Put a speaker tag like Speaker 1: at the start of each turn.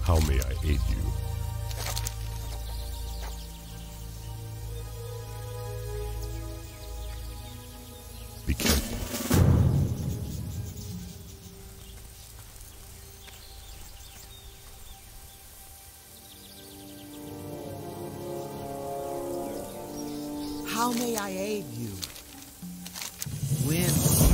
Speaker 1: How may I aid you? Be careful.
Speaker 2: How may I aid you? When?